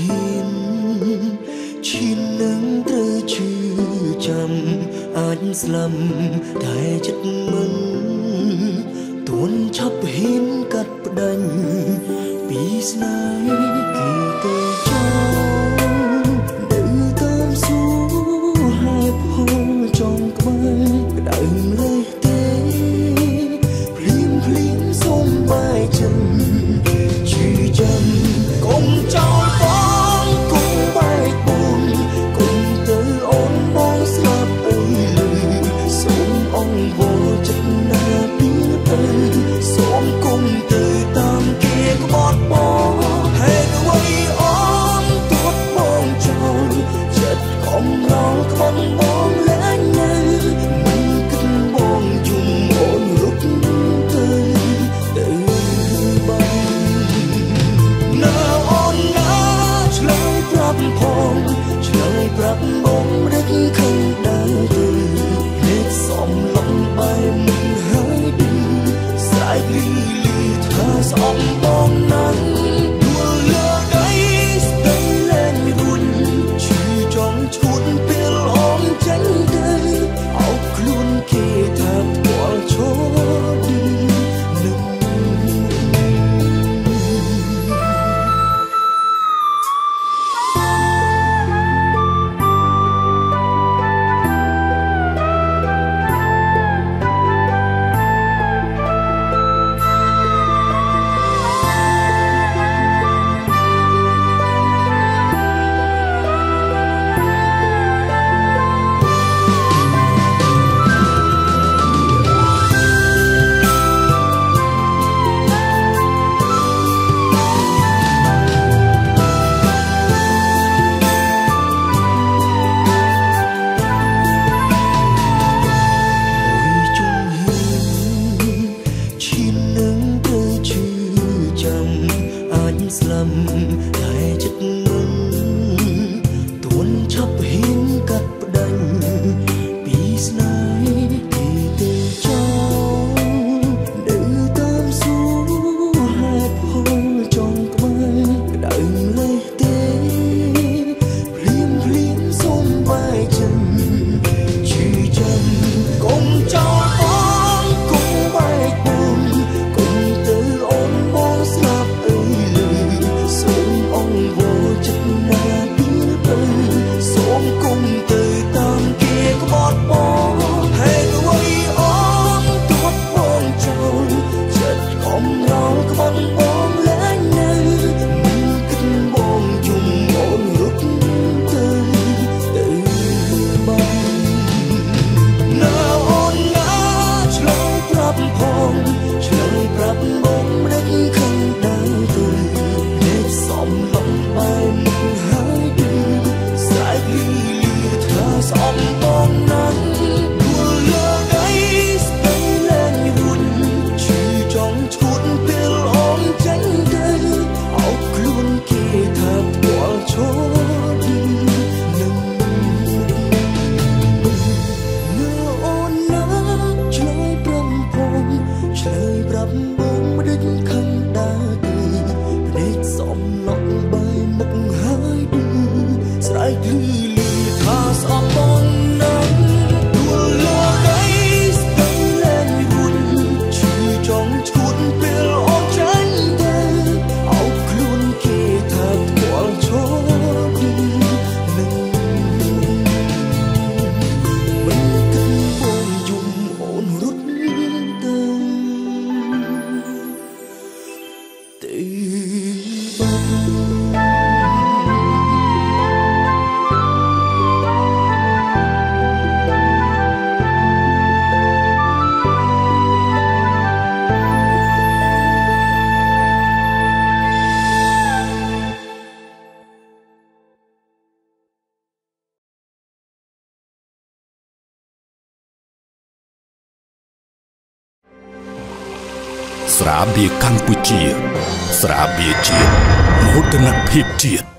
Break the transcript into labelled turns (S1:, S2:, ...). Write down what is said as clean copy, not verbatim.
S1: ហ៊ានឈាននឹងត្រូវឈឺចាំអាចស្លាប់តែចិត្តមិនទួនឆាប់ហ៊ានកាត់ផ្ដាច់ពីស្នេហ៍គឺទៅចោលនៅតាមសួរហេតុផលចង់ក្បែរក្តៅលេះទេភ្លៀងភ្លៀងសូមបាយចិនជឿចាំកុំចោលបងកុំបែកបងកុំទៅអូនបងស្លាប់អីលើសូមអង្វរចិត្តណាពីទៅសូមគុំទៅតាមគេក្បត់បងហេតុអ្វីអូនទួតបងចោលចិត្តកុំរងក្បត់បងលែងនៅមិនគិតបងយំអូនរត់ទៅបានណាអូនណាឆ្លើយប្រាប់ផងឆ្លើយប្រាប់បងរិទ្ធខឹងដែរទៅលេខសំឡងបែបមិនហើយឌឺស្រែកលីលីថាស្អប់បងណាស់ដួលលើដីស្ដីលែងរួញឈឺចង់ឈួតពេលអូនចេញទៅអោបខ្លួនគេថាផ្ទាល់ឈរឌឺនឹងស្លាប់តែចិត្តមិនទួនឆាប់ហ៊ានកាត់ផ្ដាច់ពីស្នេហ៍ទីទៅចោលនៅតាមសួរហេតុផលចង់ក្បែរក្តៅលេះទេភ្លៀងភ្លៀងសូមបាយចិនជឿចាំកុំចោលបងកុំបែកបងកុំទៅអូនបងស្លាប់អីសូមអង្វរចិត្តណាពីទៅសូមគុំទៅតាមគេក្បត់បងហេតុអ្វីអូនទួតបងចោលចិត្តកុំរងក្បត់បងលែងនៅមិនគិតបងយំអូនរត់ទៅបានណាអូនណាឆ្លើយប្រាប់ផងឆ្លើយប្រាប់បងមិនខឹងដែរទៅសំឡងបែបមិនហើយឌឺស្រែកលីលីថាស្អប់បងណាស់ដួលលើដីស្ដីលែងរួញឈឺចង់ឈួតពេលអូនចេញទៅអោបខ្លួនគេថាផ្ទាល់ឈរឌឺនឹងនៅអូនណាឆ្លើយប្រាប់ផងឆ្លើយប្រាប់បងមិនខឹងដែរទេភ្នែកសំឡងបែកមុខហើយឌឺស្រែកលីលីថាស្អប់បងណាស់ដួលលើដីស្ដីលែងរួញឈឺចង់ឈួតពេលអូនចេញទៅអោបខ្លួនគេថាផ្ទាល់ឈរឌឺនឹងមិនគិតបងយំអូនរត់ទៅបាត់ស្រាបៀរកម្ពុជាស្រាបៀរជាតិមោទនភាពជាតិ